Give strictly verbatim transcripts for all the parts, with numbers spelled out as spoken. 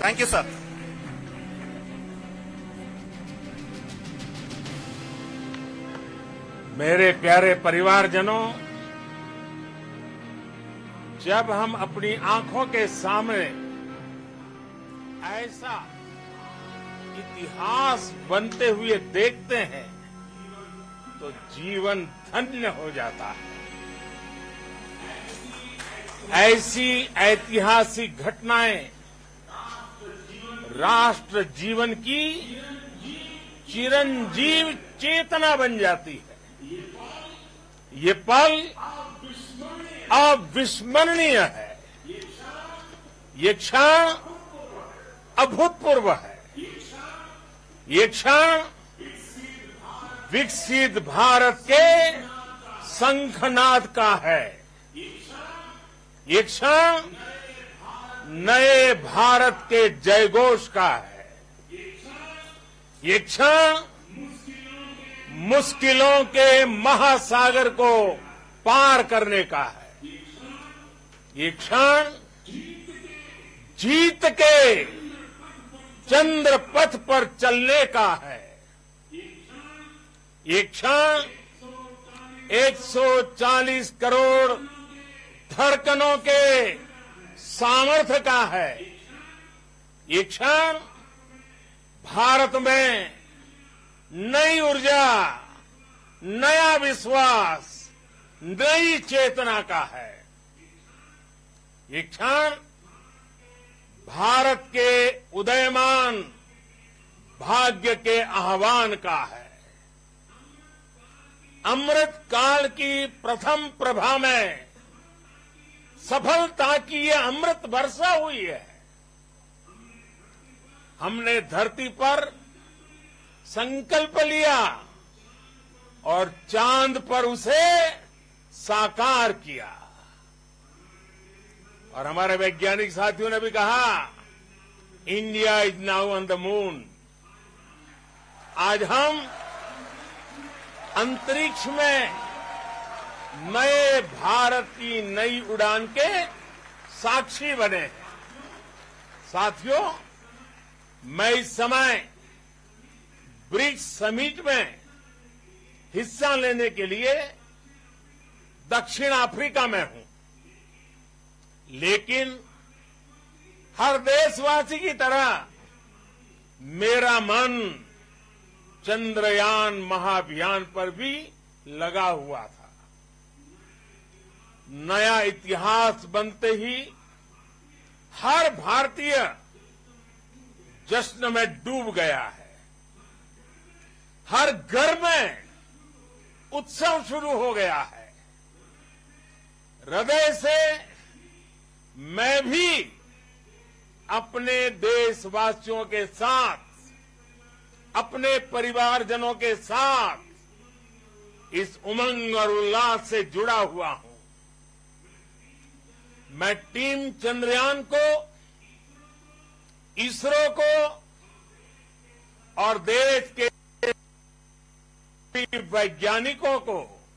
Thank you sir. मेरे प्यारे परिवारजनों, जब हम अपनी आंखों के सामने ऐसा इतिहास बनते हुए देखते हैं तो जीवन धन्य हो जाता है। ऐसी ऐतिहासिक घटनाएं राष्ट्र जीवन की चिरंजीव चेतना बन जाती है। ये पल अविस्मरणीय है। ये क्षण अभूतपूर्व है। ये क्षण विकसित भारत के शंखनाद का है। ये क्षण नए भारत के जयघोष का है। ये क्षण मुश्किलों के महासागर को पार करने का है। ये क्षण जीत के चंद्र पथ पर चलने का है। ये क्षण एक सौ चालीस करोड़ धड़कनों के सामर्थ्य का है। ये क्षण भारत में नई ऊर्जा, नया विश्वास, नई चेतना का है। ये क्षण भारत के उदयमान भाग्य के आह्वान का है। अमृत काल की प्रथम प्रभा में सफलता की ये अमृत वर्षा हुई है। हमने धरती पर संकल्प लिया और चांद पर उसे साकार किया। और हमारे वैज्ञानिक साथियों ने भी कहा, India is now on the moon. आज हम अंतरिक्ष में नए भारत की नई उड़ान के साक्षी बने हैं। साथियों, मैं इस समय ब्रिक्स समिट में हिस्सा लेने के लिए दक्षिण अफ्रीका में हूं, लेकिन हर देशवासी की तरह मेरा मन चंद्रयान महाअभियान पर भी लगा हुआ था। नया इतिहास बनते ही हर भारतीय जश्न में डूब गया है। हर घर में उत्सव शुरू हो गया है। हृदय से मैं भी अपने देशवासियों के साथ, अपने परिवारजनों के साथ इस उमंग और उल्लास से जुड़ा हुआ हूं। मैं टीम चंद्रयान को, इसरो को और देश के वैज्ञानिकों को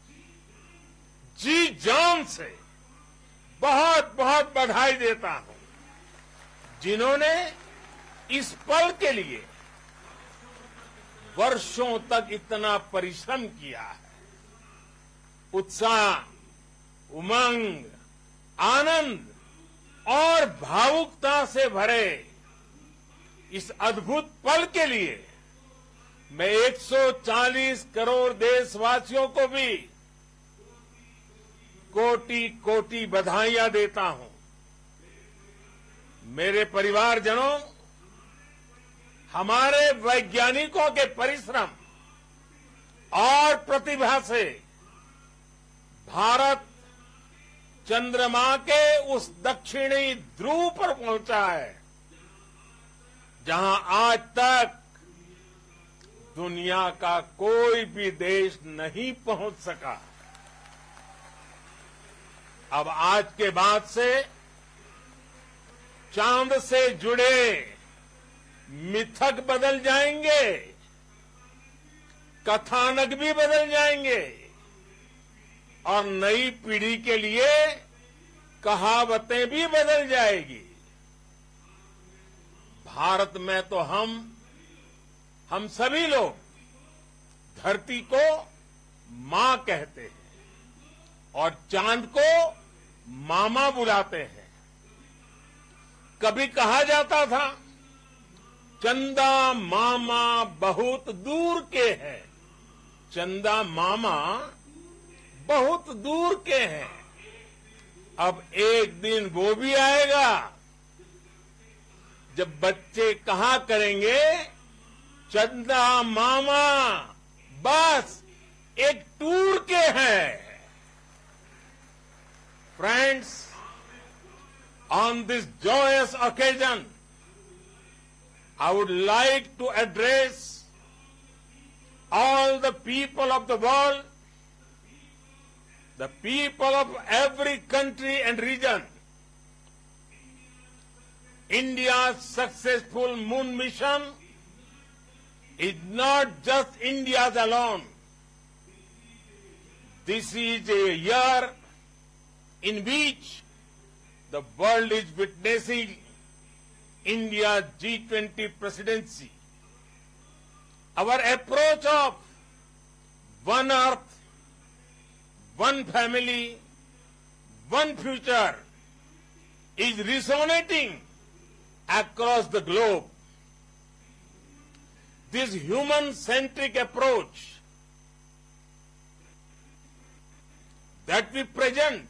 जी जान से बहुत बहुत बधाई देता हूं, जिन्होंने इस पल के लिए वर्षों तक इतना परिश्रम किया है। उत्साह, उमंग, आनंद और भावुकता से भरे इस अद्भुत पल के लिए मैं एक सौ चालीस करोड़ देशवासियों को भी कोटि कोटि बधाइयां देता हूं। मेरे परिवारजनों, हमारे वैज्ञानिकों के परिश्रम और प्रतिभा से भारत चंद्रमा के उस दक्षिणी ध्रुव पर पहुंचा है, जहां आज तक दुनिया का कोई भी देश नहीं पहुंच सका। अब आज के बाद से चांद से जुड़े मिथक बदल जाएंगे, कथानक भी बदल जाएंगे और नई पीढ़ी के लिए कहावतें भी बदल जाएगी। भारत में तो हम हम सभी लोग धरती को मां कहते हैं और चांद को मामा बुलाते हैं। कभी कहा जाता था चंदा मामा बहुत दूर के हैं, चंदा मामा बहुत दूर के हैं। अब एक दिन वो भी आएगा जब बच्चे कहा करेंगे चंदा मामा बस एक टूर के हैं। Friends, on this joyous occasion, I would like to address all the people of the world, the people of every country and region. India's successful moon mission is not just India's alone. This is a year in which the world is witnessing India's G twenty presidency. Our approach of one earth, one family, one future is resonating across the globe. This human-centric approach that we present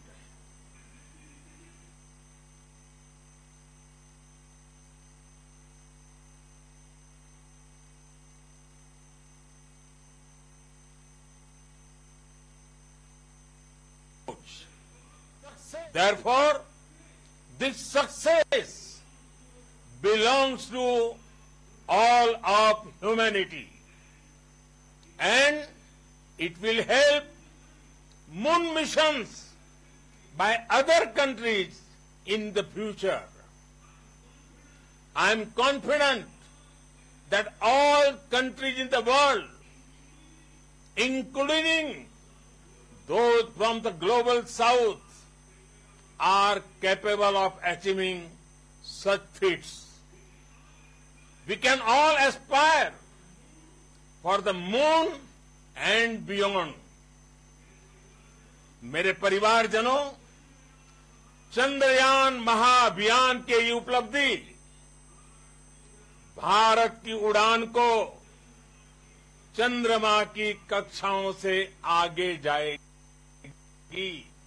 Therefore, this success belongs to all of humanity, and it will help moon missions by other countries in the future. I am confident that all countries in the world, including those from the global south, are capable of achieving such feats. We can all aspire for the moon and beyond. मेरे परिवारजनों, चंद्रयान महाअभियान के ये उपलब्धि भारत की उड़ान को चंद्रमा की कक्षाओं से आगे जाएगी।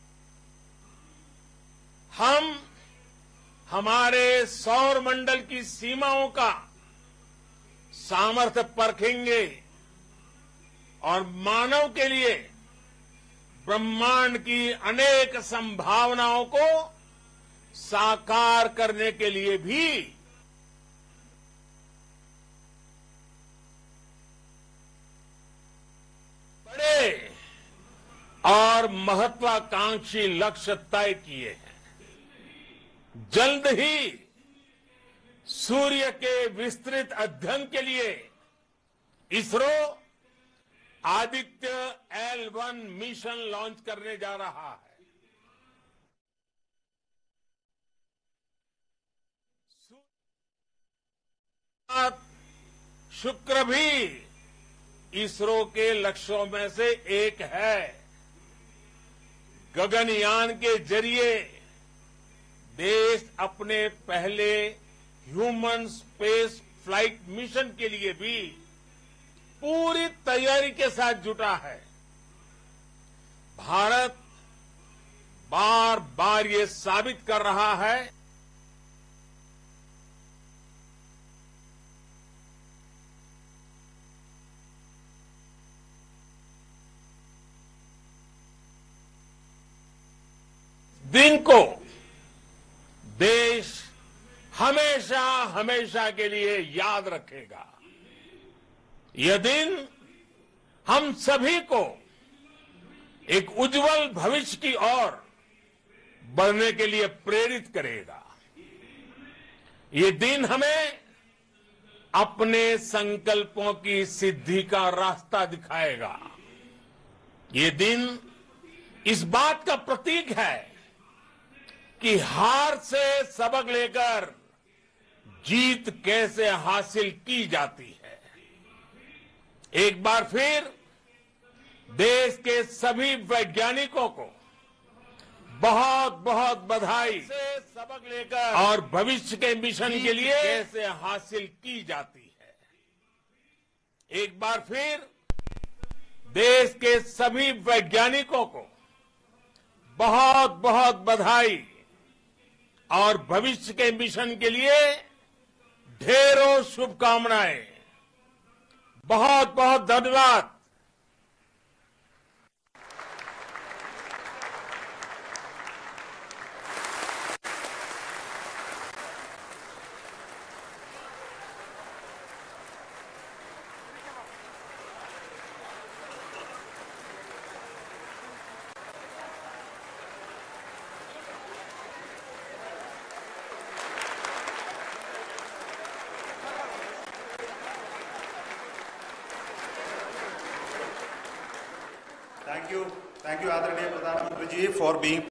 हम हमारे सौर मंडल की सीमाओं का सामर्थ्य परखेंगे और मानव के लिए ब्रह्मांड की अनेक संभावनाओं को साकार करने के लिए भी बड़े और महत्वाकांक्षी लक्ष्य तय किए हैं। जल्द ही सूर्य के विस्तृत अध्ययन के लिए ISRO Aditya L one mission launch करने जा रहा है। शुक्र भी इसरो के लक्ष्यों में से एक है। गगनयान के जरिए देश अपने पहले ह्यूमन स्पेस फ्लाइट मिशन के लिए भी पूरी तैयारी के साथ जुटा है। भारत बार बार ये साबित कर रहा है दिन को देश हमेशा हमेशा के लिए याद रखेगा। यह दिन हम सभी को एक उज्जवल भविष्य की ओर बढ़ने के लिए प्रेरित करेगा। ये दिन हमें अपने संकल्पों की सिद्धि का रास्ता दिखाएगा। ये दिन इस बात का प्रतीक है कि हार से सबक लेकर जीत कैसे हासिल की जाती है। एक बार फिर देश के सभी वैज्ञानिकों को बहुत बहुत बधाई। से सबक लेकर और भविष्य के मिशन के लिए कैसे हासिल की जाती है। एक बार फिर देश के सभी वैज्ञानिकों को बहुत बहुत बधाई और भविष्य के मिशन के लिए ढेरों शुभकामनाएं। बहुत बहुत धन्यवाद। Thank you. Thank you, Adranaya Pradhan Mantri ji, for being